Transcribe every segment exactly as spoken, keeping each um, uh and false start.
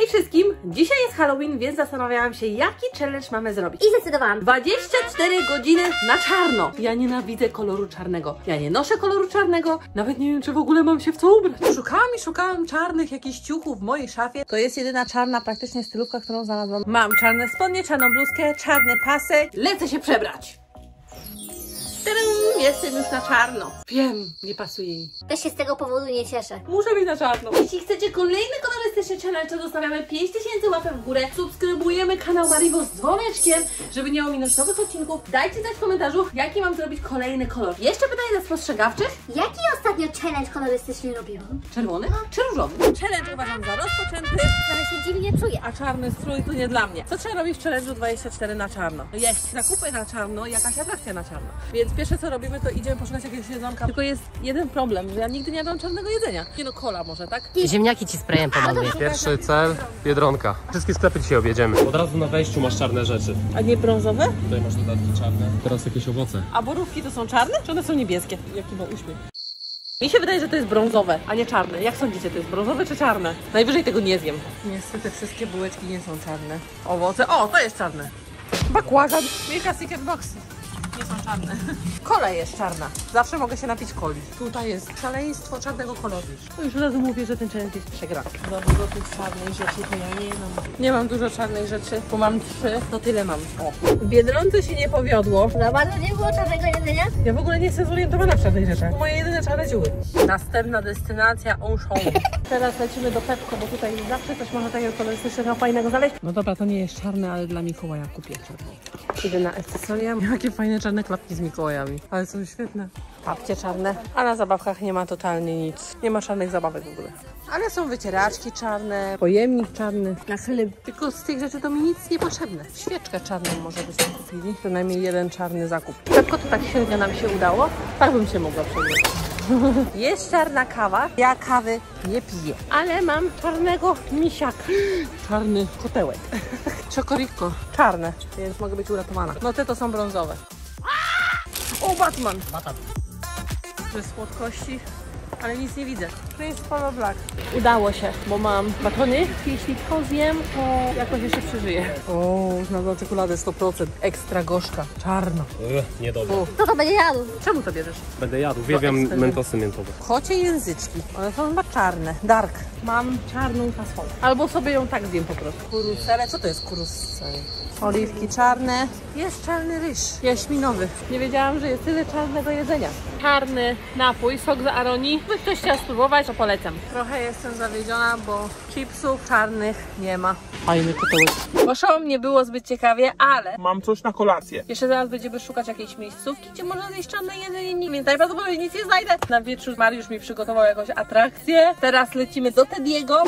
Hej wszystkim! Dzisiaj jest Halloween, więc zastanawiałam się, jaki challenge mamy zrobić. I zdecydowałam. dwadzieścia cztery godziny na czarno. Ja nienawidzę koloru czarnego. Ja nie noszę koloru czarnego. Nawet nie wiem, czy w ogóle mam się w co ubrać. Szukałam i szukałam czarnych jakichś ciuchów w mojej szafie. To jest jedyna czarna praktycznie stylówka, którą znalazłam. Mam czarne spodnie, czarną bluzkę, czarny pasek. Lecę się przebrać. Jestem już na czarno. Wiem, nie pasuje mi. Też się z tego powodu nie cieszę. Muszę być na czarno. Jeśli chcecie kolejny kolorystyczny challenge, to zostawiamy pięć tysięcy łapek w górę. Subskrybujemy kanał Mariwo z dzwoneczkiem, żeby nie ominąć nowych odcinków. Dajcie znać w komentarzu, jaki mam zrobić kolejny kolor. Jeszcze pytanie dla spostrzegawczych. Jaki ostatnio challenge kolorystyczny robiłam? Czerwony czy różowy? Challenge uważam za rozpoczęty. Ale się dziwnie czuję. A czarny strój to nie dla mnie. Co trzeba robić w challenge'u dwadzieścia cztery na czarno? Jeść zakupy na czarno, jakaś atrakcja na czarno. Więc pierwsze co robimy, to idziemy poszukać jakiegoś jedzonka. Tylko jest jeden problem, że ja nigdy nie jadłam czarnego jedzenia. Nie no, cola może, tak? Ziemniaki ci sprayem pomogły. Pierwszy cel, Biedronka. Wszystkie sklepy dzisiaj objedziemy. Od razu na wejściu masz czarne rzeczy. A nie brązowe? Tutaj masz dodatki czarne. Teraz jakieś owoce. A borówki to są czarne, czy one są niebieskie? Jaki ma uśmiech. Mi się wydaje, że to jest brązowe, a nie czarne. Jak sądzicie, to jest brązowe czy czarne? Najwyżej tego nie zjem. Niestety wszystkie bułeczki nie są czarne. Owoce, o, to jest czarne. Bakłażan, Milka Secret Boxy. Nie są czarne. Kola jest czarna. Zawsze mogę się napić coli. Tutaj jest szaleństwo czarnego koloru. No już od razu mówię, że ten challenge jest przegrany. Za dużo tych czarnych rzeczy to ja nie mam. Nie mam dużo czarnych rzeczy, bo mam trzy, to tyle mam. O. W Biedronce się nie powiodło. Za bardzo nie było czarnego jedzenia? Ja w ogóle nie jestem zorientowana w czarnych rzeczach. Moje jedyne czarne dziury. Następna destynacja Auchan. Teraz lecimy do Pepko, bo tutaj zawsze coś można takiego kolorystycznego, fajnego znaleźć. No dobra, to nie jest czarne, ale dla Mikołaja kupię czarne. Idę na akcesoria. Jakie fajne czarne klapki z Mikołajami. Ale są świetne. Papcie czarne. A na zabawkach nie ma totalnie nic. Nie ma czarnych zabawek w ogóle. Ale są wycieraczki czarne, pojemnik czarny, na chleb. Tylko z tych rzeczy to mi nic nie potrzebne. Świeczkę czarną może byśmy kupili. Przynajmniej jeden czarny zakup. Tylko to tak średnio nam się udało. Tak bym się mogła przenieść. Jest czarna kawa. Ja kawy nie piję. Ale mam czarnego misiaka. Czarny kotełek. Chocoricco. Czarne, więc mogę być uratowana. No te to są brązowe. O, Batman! Batat. Bez słodkości, ale nic nie widzę. Prince Polo Black. Udało się, bo mam batony. Jeśli to zjem, to jakoś jeszcze przeżyję. O, znalazłam czekoladę sto procent. Ekstra gorzka, czarna. Ech, niedobrze. Kto to będzie jadł? Czemu to bierzesz? Będę jadł. Uwielbiam mentosy miętowe. Kocie języczki. One są chyba czarne. Dark. Mam czarną fasolę. Albo sobie ją tak zjem po prostu. Kurusele. Co to jest kurusele? Oliwki czarne. Jest czarny ryż. Jaśminowy. Nie wiedziałam, że jest tyle czarnego jedzenia. Czarny napój, sok z Aroni. Gdyby ktoś chciał spróbować, to polecam. Trochę jestem zawiedziona, bo chipsów czarnych nie ma. Fajny kotełek. Poszłam, nie było zbyt ciekawie, ale mam coś na kolację. jeszcze zaraz będziemy szukać jakiejś miejscówki, gdzie można zjeść czarne jedzenie, więc najprawdopodobniej nic nie znajdę. Na wieczór Mariusz mi przygotował jakąś atrakcję. Teraz lecimy do Tediego.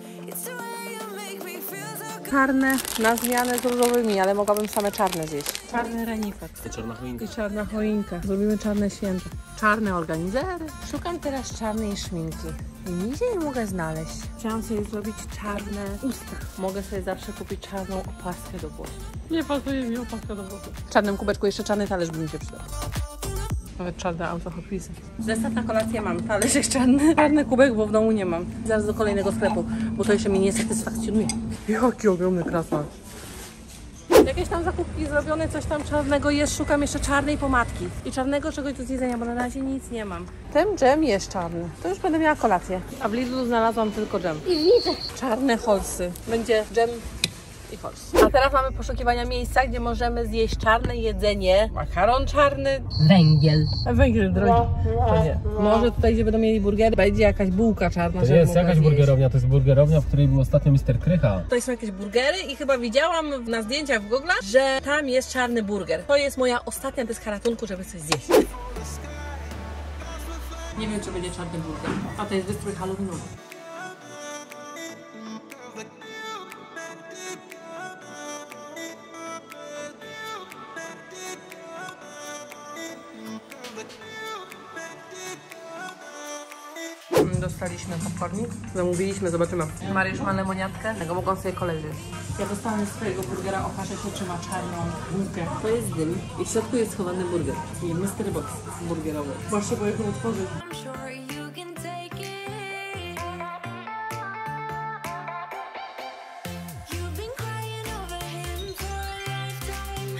Czarne na zmianę z różowymi, ale mogłabym same czarne zjeść. Czarny renifer. To czarna choinka. I czarna choinka. Zrobimy czarne święta. Czarne organizery. Szukam teraz czarnej szminki. I nigdzie nie mogę znaleźć. Chciałam sobie zrobić czarne usta. Mogę sobie zawsze kupić czarną opaskę do włosów. Nie pasuje mi opaska do włosów. W czarnym kubeczku jeszcze czarny talerz by mi się przydał. Nawet czarne auto Hot Wheelsy. Zestaw na kolację mam. Talerz jest czarny. Czarny kubek, bo w domu nie mam. Zaraz do kolejnego sklepu, bo to jeszcze mnie nie satysfakcjonuje. Jaki ogromny krasnal. Jakieś tam zakupki zrobione, coś tam czarnego jest. Szukam jeszcze czarnej pomadki i czarnego czegoś do zjedzenia, bo na razie nic nie mam. Ten dżem jest czarny. To już będę miała kolację. A w Lidlu znalazłam tylko dżem. I widzę. Czarne holsy. Będzie dżem i hols. A teraz mamy poszukiwania miejsca, gdzie możemy zjeść czarne jedzenie. Makaron czarny. Węgiel. A węgiel drogi. To nie. Może tutaj, gdzie będą mieli burgery, będzie jakaś bułka czarna. To żeby jest mogła jakaś zjeść. burgerownia, to jest burgerownia, w której był ostatnio mister Krycha. Tutaj są jakieś burgery i chyba widziałam na zdjęciach w Google, że tam jest czarny burger. To jest moja ostatnia deska ratunku, żeby coś zjeść. Nie wiem, czy będzie czarny burger. A to jest wystrój halloweenowy. Dostaliśmy popcornik, zamówiliśmy, zobaczymy. Mariusz ma lemoniatkę, tego mogą sobie koledzy. Ja dostałam z swojego burgera okaże się, czy ma czarną bułkę. To jest dym i w środku jest schowany burger. Nie, mystery box burgerowy. Właśnie, bo jak go otworzyć.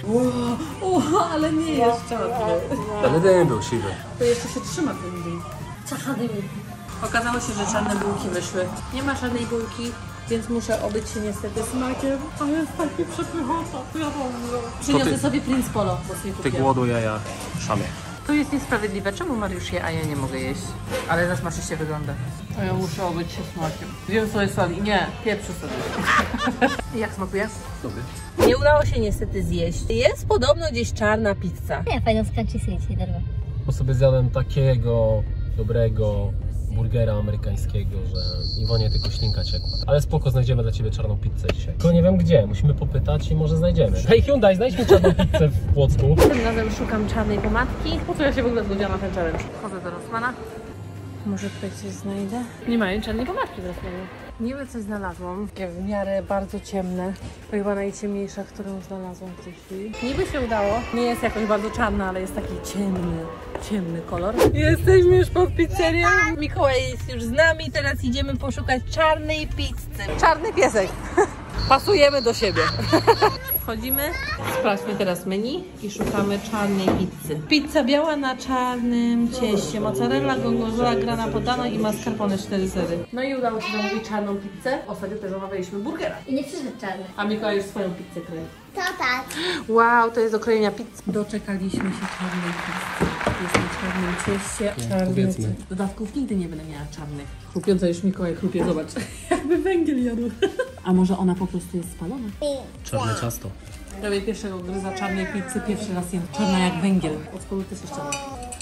O, ale nie jest czarny. Ale dym był siwy. To jeszcze się trzyma ten dym. Czachany. Okazało się, że czarne bułki wyszły. Nie ma czarnej bułki, więc muszę obyć się niestety smakiem. Ale jest taki przepychota, ja dobrze. Przyniosę ty- sobie Prince Polo, bo sobie Ty kupiłam. głodu jaja szamie. To jest niesprawiedliwe. Czemu Mariusz je, a ja nie mogę jeść? Ale zasmażyście wygląda. A ja muszę obyć się smakiem. Wiem, co jest soli. Nie, pieprzu sobie. Jak smakuje? Dobry. Nie udało się niestety zjeść. Jest podobno gdzieś czarna pizza. Nie, fajną skanczy syjcie, darmo. Bo sobie zjadłem takiego dobrego burgera amerykańskiego, że Iwonie tylko ślinka ciekła. Ale spoko, znajdziemy dla ciebie czarną pizzę dzisiaj. Tylko nie wiem gdzie, musimy popytać i może znajdziemy. Hej Hyundai, znajdź mi czarną pizzę w Płocku. Tym razem szukam czarnej pomadki. Po co ja się w ogóle zgodziłam na ten challenge? Chodzę do Rossmana. Może tutaj coś znajdę? Nie mają czarnej pomadki w Rossmanie. Niby coś znalazłam. Takie w miarę bardzo ciemne. To chyba najciemniejsza, którą znalazłam w tej chwili. Niby się udało. Nie jest jakoś bardzo czarna, ale jest taki ciemny, ciemny kolor. Jesteśmy już pod pizzerią. Mikołaj jest już z nami. Teraz idziemy poszukać czarnej pizzy. Czarny piesek. Pasujemy do siebie. Wchodzimy. Sprawdźmy teraz menu i szukamy czarnej pizzy. Pizza biała na czarnym cieście. Mozzarella, gorgonzola, grana podana i mascarpone cztery sery. No i udało się zamówić czarną pizzę. Ostatnio też zamawialiśmy burgera. I nie przyszedł czarny. A Mikołaj już swoją pizzę kroi. To tak. Wow, to jest do krojenia pizzy. Doczekaliśmy się czarnej pizzy. Jest na czarnym cieście. Czarny. powiedzmy. Dodatków nigdy nie będę miała czarnych. Chrupiąca już Mikołaj chrupie, zobacz. Jakby węgiel jadł. A może ona po prostu jest spalona? Czarne ciasto. Robię pierwszego gryza czarnej pizzy, pierwszy raz jem. Czarna jak węgiel. Od spodu też jest czarna.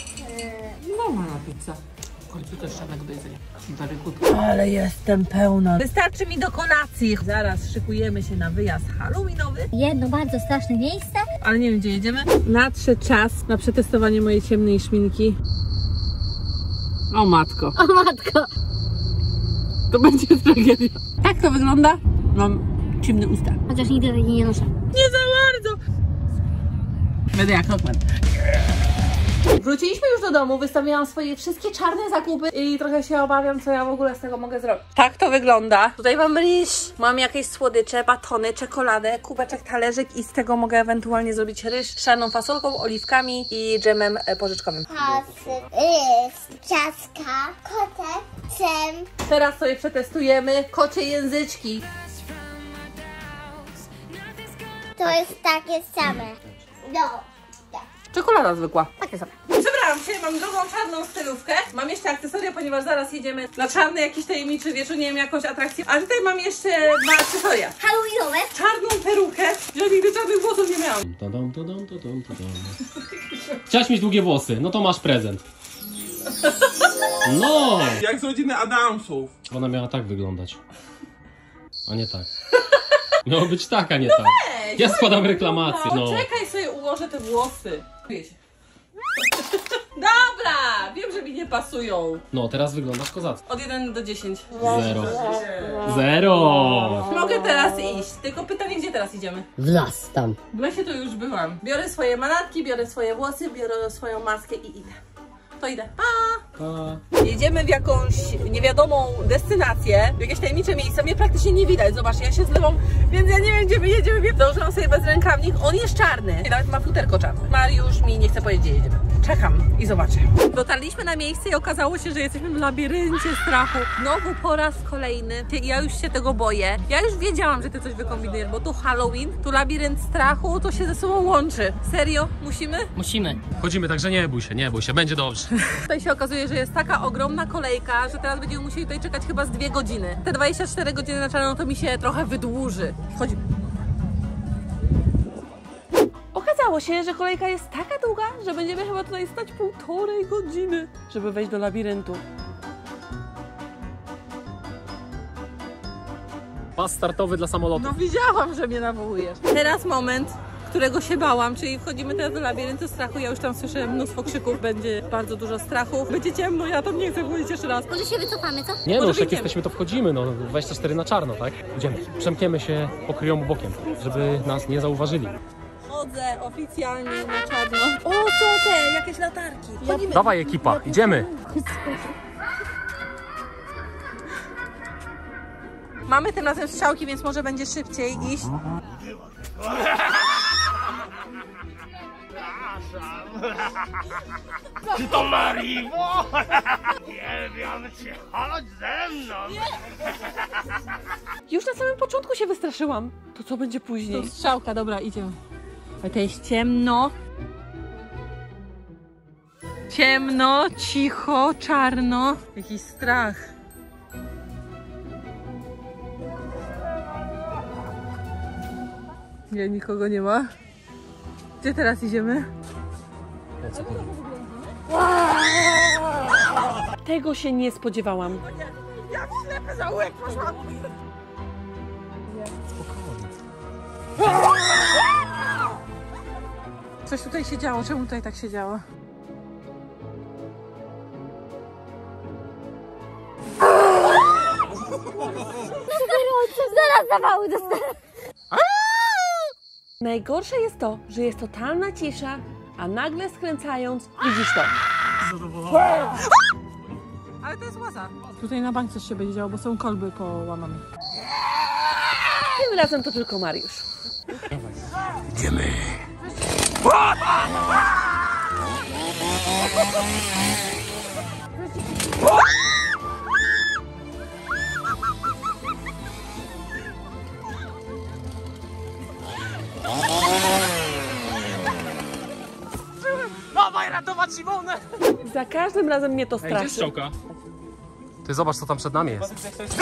Normalna pizza. W końcu też czarnego do jedzenia. Very good. Ale jestem pełna. Wystarczy mi do kolacji. Zaraz szykujemy się na wyjazd halloweenowy. Jedno bardzo straszne miejsce. Ale nie wiem, gdzie jedziemy. Nadszedł czas na przetestowanie mojej ciemnej szminki. O matko. O matko. To będzie tragedia. Tak to wygląda. Mam ciemne usta. Chociaż nigdy takiej nie noszę. Nie za bardzo. Będę jak Rockman. Wróciliśmy już do domu, wystawiłam swoje wszystkie czarne zakupy i trochę się obawiam, co ja w ogóle z tego mogę zrobić. Tak to wygląda. Tutaj mam ryż, mam jakieś słodycze, batony, czekoladę, kubeczek, talerzyk i z tego mogę ewentualnie zrobić ryż z czarną fasolką, oliwkami i dżemem porzeczkowym. Pasy, ryż, ciastka, kotek, cem. Teraz sobie przetestujemy kocie języczki. To jest takie same. No. Czekolada zwykła. Takie same. Przebrałam się, mam drugą czarną stylówkę. Mam jeszcze akcesoria, ponieważ zaraz jedziemy na czarny jakiś tajemniczy wieczór, nie wiem, jakąś atrakcję. A tutaj mam jeszcze dwa akcesoria. Halloweenowe. Czarną perukę. Ja nigdy czarnych włosów nie miałam. Tadam, tadam, tadam, tadam. Chciałaś mieć długie włosy, no to masz prezent. No! Jak z rodziny Adamsów. Ona miała tak wyglądać, a nie tak. Miało być tak, a nie tak. Ja składam reklamację. No, No. czekaj, sobie ułożę te włosy. Czuję się. Dobra, wiem, że mi nie pasują. No, teraz wyglądasz kozacko. Od jeden do dziesięciu. Zero. Zero. Mogę teraz iść, tylko pytanie, gdzie teraz idziemy? W las tam. W lesie to już byłam. Biorę swoje manatki, biorę swoje włosy, biorę swoją maskę i idę. To idę. Pa! Pa. Jedziemy w jakąś niewiadomą destynację, w jakieś tajemnicze miejsce. Mnie praktycznie nie widać. Zobacz, ja się zlewam, więc ja nie wiem, gdzie my jedziemy. Założyłam sobie bezrękawnik. On jest czarny. Nawet ma futerko czarne. Mariusz mi nie chce powiedzieć, gdzie jedziemy. Czekam i zobaczę. Dotarliśmy na miejsce i okazało się, że jesteśmy w labiryncie strachu. Znowu po raz kolejny. Ty, ja już się tego boję. Ja już wiedziałam, że ty coś wykombinujesz, bo tu Halloween, tu labirynt strachu, to się ze sobą łączy. Serio? Musimy? Musimy. Chodzimy, także nie bój się, nie bój się, będzie dobrze. Tutaj się okazuje, że jest taka ogromna kolejka, że teraz będziemy musieli tutaj czekać chyba z dwie godziny. Te dwadzieścia cztery godziny na czarno to mi się trochę wydłuży. Wchodzimy. Okazało się, że kolejka jest taka długa, że będziemy chyba tutaj stać półtorej godziny, żeby wejść do labiryntu. Pas startowy dla samolotu. No widziałam, że mnie nawołujesz. Teraz moment, którego się bałam, czyli wchodzimy teraz do labiryntu strachu. Ja już tam słyszę mnóstwo krzyków, będzie bardzo dużo strachu. Będzie ciemno, ja tam nie chcę wchodzić jeszcze raz. Może się wycofamy, co? Nie no, Może już jak wyjdziemy. jesteśmy, to wchodzimy, no dwadzieścia cztery na czarno, tak? Idziemy. Przemkniemy się pokryjomu bokiem, żeby nas nie zauważyli. Chodzę oficjalnie na czarno. O, co te? Jakieś latarki. Chodzimy. Dawaj ekipa, idziemy! Mamy tym razem strzałki, więc może będzie szybciej iść. Czy to Mariwo? Uwielbiam cię, chodź ze mną! Już na samym początku się wystraszyłam. To co będzie później? To strzałka, dobra, idziemy. Ale to jest ciemno. Ciemno, cicho, czarno. Jakiś strach. Nie, nikogo nie ma. Gdzie teraz idziemy? Tego się nie spodziewałam. Ja w ślepy zaułek poszłam. Coś tutaj się działo. Czemu tutaj tak się działo? Zaraz zawały dostanę. Najgorsze jest to, że jest totalna cisza, a nagle skręcając widzisz to. Ale to jest łaza. Tutaj na bank coś się będzie działo, bo są kolby połamane. Tym razem to tylko Mariusz. Idziemy. Dawaj ratować Simonę! Za każdym razem mnie to Ej, gdzie jest straszy. strzałka? Ty zobacz, co tam przed nami jest.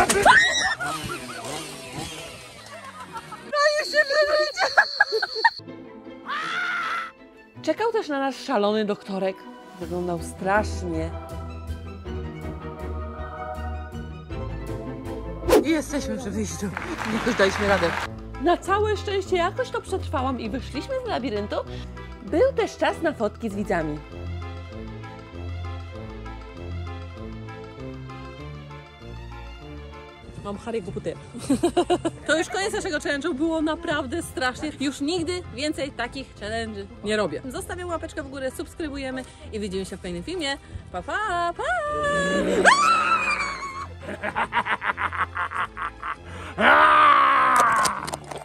Czekał też na nas szalony doktorek. Wyglądał strasznie. I jesteśmy przy wyjściu. Jakoś daliśmy radę. Na całe szczęście jakoś to przetrwałam i wyszliśmy z labiryntu. Był też czas na fotki z widzami. Mam Harry'ego Pottera. To już koniec naszego challenge'u. Było naprawdę strasznie. Już nigdy więcej takich challenge'y nie robię. Zostawiam łapeczkę w górę, subskrybujemy i widzimy się w kolejnym filmie. Pa, pa, pa!